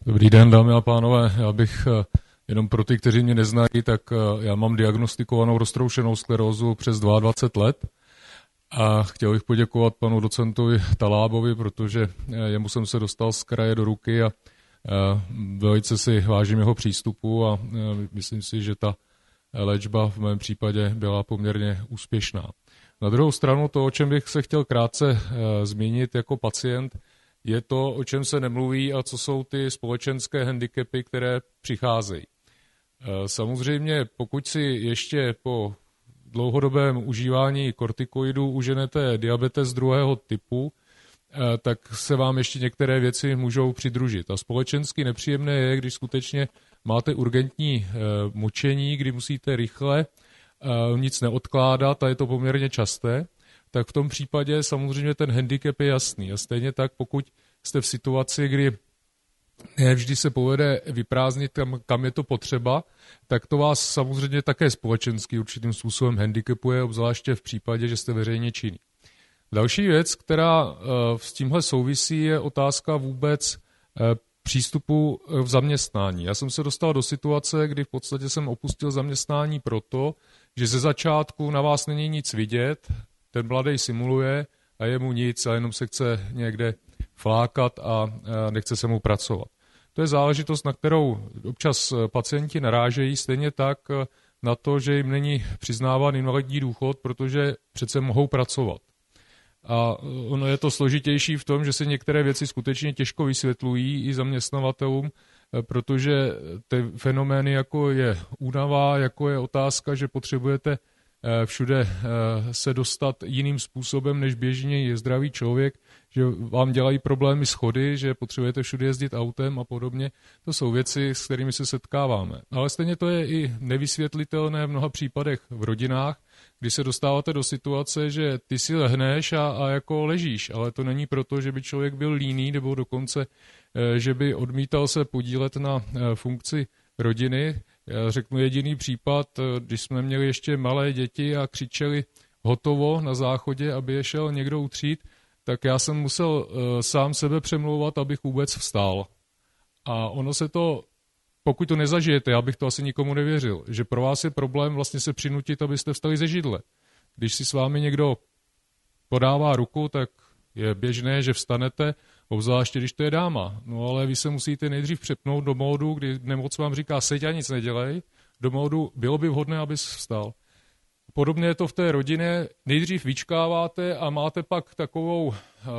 Dobrý den, dámy a pánové. Já bych jenom pro ty, kteří mě neznají, tak já mám diagnostikovanou roztroušenou sklerózu přes 22 let a chtěl bych poděkovat panu docentovi Talábovi, protože jemu jsem se dostal z kraje do ruky a velice si vážím jeho přístupu a myslím si, že ta léčba v mém případě byla poměrně úspěšná. Na druhou stranu to, o čem bych se chtěl krátce zmínit jako pacient, je to, o čem se nemluví a co jsou ty společenské handicapy, které přicházejí. Samozřejmě, pokud si ještě po dlouhodobém užívání kortikoidů uženete diabetes druhého typu, tak se vám ještě některé věci můžou přidružit. A společensky nepříjemné je, když skutečně máte urgentní močení, kdy musíte rychle nic neodkládat a je to poměrně časté, tak v tom případě samozřejmě ten handicap je jasný. A stejně tak, pokud jste v situaci, kdy nevždy se povede vyprázdnit, kam je to potřeba, tak to vás samozřejmě také společensky určitým způsobem handicapuje, obzvláště v případě, že jste veřejně činný. Další věc, která s tímhle souvisí, je otázka vůbec přístupu v zaměstnání. Já jsem se dostal do situace, kdy v podstatě jsem opustil zaměstnání proto, že ze začátku na vás není nic vidět, ten mladý simuluje a je mu nic a jenom se chce někde flákat a nechce se mu pracovat. To je záležitost, na kterou občas pacienti narážejí, stejně tak na to, že jim není přiznáván invalidní důchod, protože přece mohou pracovat. A ono je to složitější v tom, že se některé věci skutečně těžko vysvětlují i zaměstnavatelům, protože ty fenomény, jako je únava, jako je otázka, že potřebujete všude se dostat jiným způsobem, než běžně je zdravý člověk, že vám dělají problémy schody, že potřebujete všude jezdit autem a podobně. To jsou věci, s kterými se setkáváme. Ale stejně to je i nevysvětlitelné v mnoha případech v rodinách, kdy se dostáváte do situace, že ty si lehneš a jako ležíš, ale to není proto, že by člověk byl líný nebo dokonce, že by odmítal se podílet na funkci rodiny. Já řeknu jediný případ, když jsme měli ještě malé děti a křičeli hotovo na záchodě, aby je šel někdo utřít, tak já jsem musel sám sebe přemlouvat, abych vůbec vstál. A ono se to, pokud to nezažijete, já bych to asi nikomu nevěřil, že pro vás je problém vlastně se přinutit, abyste vstali ze židle. Když si s vámi někdo podává ruku, tak je běžné, že vstanete, obzvláště když to je dáma. No ale vy se musíte nejdřív přepnout do módu, kdy nemoc vám říká seď a nic nedělej, do módu bylo by vhodné, abys vstal. Podobně je to v té rodině, nejdřív vyčkáváte a máte pak takovou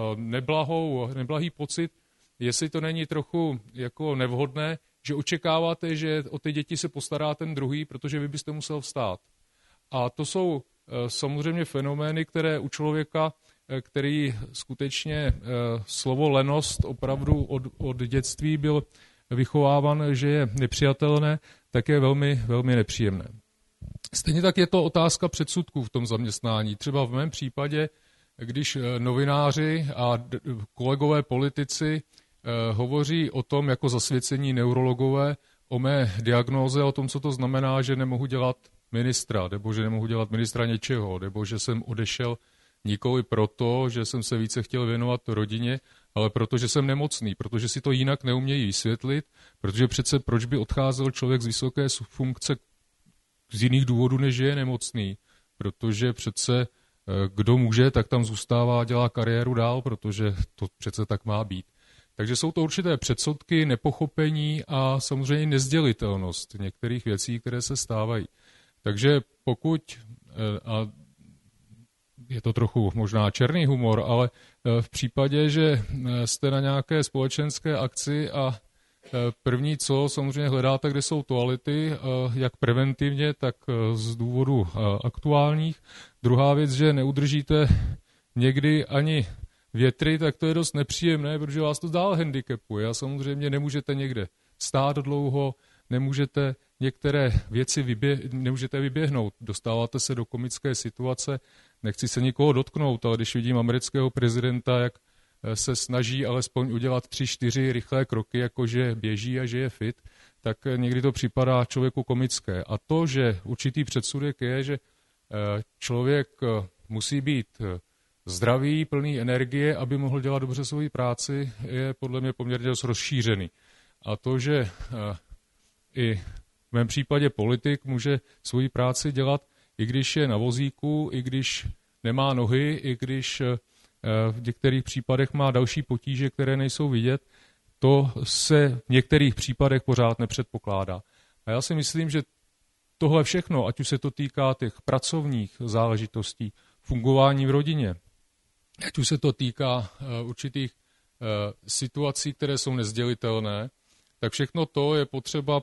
neblahý pocit, jestli to není trochu jako nevhodné, že očekáváte, že o ty děti se postará ten druhý, protože vy byste musel vstát. A to jsou samozřejmě fenomény, které u člověka, který skutečně slovo lenost opravdu od dětství byl vychováván, že je nepřijatelné, tak je velmi, velmi nepříjemné. Stejně tak je to otázka předsudků v tom zaměstnání. Třeba v mém případě, když novináři a kolegové politici hovoří o tom, jako zasvěcení neurologové, o mé diagnóze, o tom, co to znamená, že nemohu dělat ministra, nebo že nemohu dělat ministra něčeho, nebo že jsem odešel nikoli proto, že jsem se více chtěl věnovat rodině, ale protože jsem nemocný, protože si to jinak neumějí vysvětlit, protože přece proč by odcházel člověk z vysoké funkce z jiných důvodů, než je nemocný, protože přece kdo může, tak tam zůstává a dělá kariéru dál, protože to přece tak má být. Takže jsou to určité předsudky, nepochopení a samozřejmě nezdělitelnost některých věcí, které se stávají. Takže pokud, a je to trochu možná černý humor, ale v případě, že jste na nějaké společenské akci a první co, samozřejmě hledáte, kde jsou toalety, jak preventivně, tak z důvodu aktuálních. Druhá věc, že neudržíte někdy ani větry, tak to je dost nepříjemné, protože vás to dál handicapuje a samozřejmě nemůžete někde stát dlouho, nemůžete některé věci nemůžete vyběhnout. Dostáváte se do komické situace, nechci se nikoho dotknout, ale když vidím amerického prezidenta, jak se snaží alespoň udělat 3-4 rychlé kroky, jako že běží a že je fit, tak někdy to připadá člověku komické. A to, že určitý předsudek je, že člověk musí být zdravý, plný energie, aby mohl dělat dobře svou práci, je podle mě poměrně dost rozšířený. a to, že i v mém případě politik může svoji práci dělat, i když je na vozíku, i když nemá nohy, i když v některých případech má další potíže, které nejsou vidět, to se v některých případech pořád nepředpokládá. A já si myslím, že tohle všechno, ať už se to týká těch pracovních záležitostí, fungování v rodině, ať už se to týká určitých situací, které jsou nezdělitelné, tak všechno to je potřeba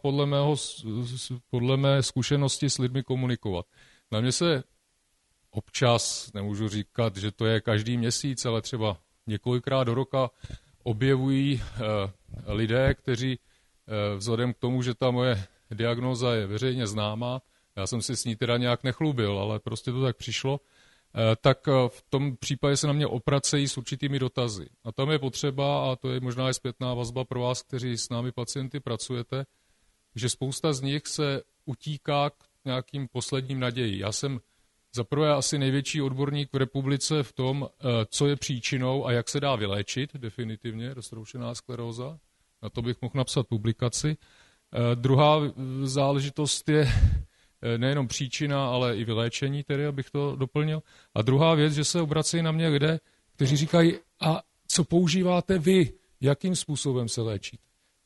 podle mé zkušenosti s lidmi komunikovat. Na mě se občas, nemůžu říkat, že to je každý měsíc, ale třeba několikrát do roka objevují lidé, kteří vzhledem k tomu, že ta moje diagnóza je veřejně známá, já jsem si s ní teda nějak nechlubil, ale prostě to tak přišlo, tak v tom případě se na mě opracejí s určitými dotazy. A tam je potřeba, a to je možná i zpětná vazba pro vás, kteří s námi pacienty pracujete, že spousta z nich se utíká k nějakým posledním naději. Já jsem zaprvé asi největší odborník v republice v tom, co je příčinou a jak se dá vyléčit definitivně roztroušená skleróza. Na to bych mohl napsat publikaci. Druhá záležitost je nejenom příčina, ale i vyléčení, tedy abych to doplnil. A druhá věc, že se obracejí na mě lidé, kteří říkají, a co používáte vy, jakým způsobem se léčíte.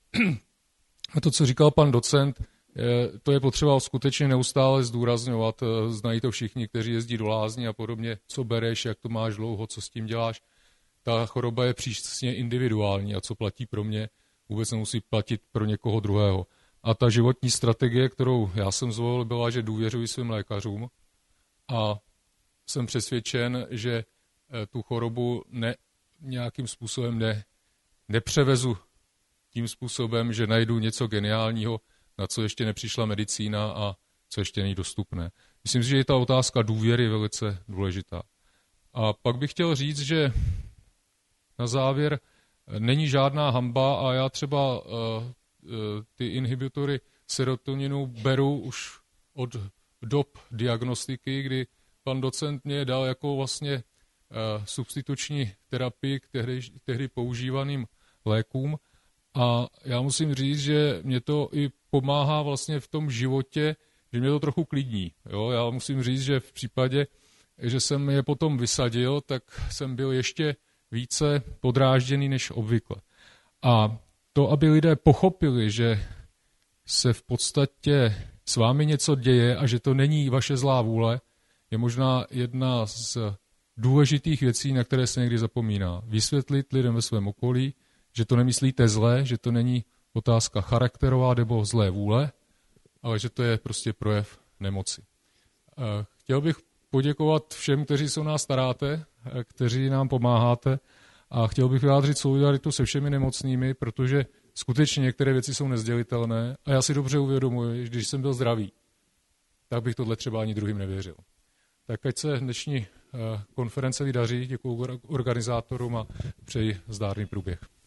A to, co říkal pan docent, to je potřeba skutečně neustále zdůrazňovat. Znají to všichni, kteří jezdí do lázní a podobně, co bereš, jak to máš dlouho, co s tím děláš. Ta choroba je přísně individuální a co platí pro mě, vůbec nemusí platit pro někoho druhého. A ta životní strategie, kterou já jsem zvolil, byla, že důvěřuji svým lékařům a jsem přesvědčen, že tu chorobu nějakým způsobem nepřevezu tím způsobem, že najdu něco geniálního, na co ještě nepřišla medicína a co ještě není dostupné. Myslím si, že je ta otázka důvěry velice důležitá. A pak bych chtěl říct, že na závěr není žádná hanba a já třeba ty inhibitory serotoninu beru už od dob diagnostiky, kdy pan docent mě dal jako vlastně substituční terapii k tehdy používaným lékům. A já musím říct, že mě to i pomáhá vlastně v tom životě, že mě to trochu klidní. Jo? Já musím říct, že v případě, že jsem je potom vysadil, tak jsem byl ještě více podrážděný než obvykle. A to, aby lidé pochopili, že se v podstatě s vámi něco děje a že to není vaše zlá vůle, je možná jedna z důležitých věcí, na které se někdy zapomíná. Vysvětlit lidem ve svém okolí, že to nemyslíte zlé, že to není otázka charakterová nebo zlé vůle, ale že to je prostě projev nemoci. Chtěl bych poděkovat všem, kteří se o nás staráte, kteří nám pomáháte a chtěl bych vyjádřit solidaritu se všemi nemocnými, protože skutečně některé věci jsou nezdělitelné a já si dobře uvědomuji, že když jsem byl zdravý, tak bych tohle třeba ani druhým nevěřil. Tak ať se dnešní konference vydaří, děkuji organizátorům a přeji zdárný průběh.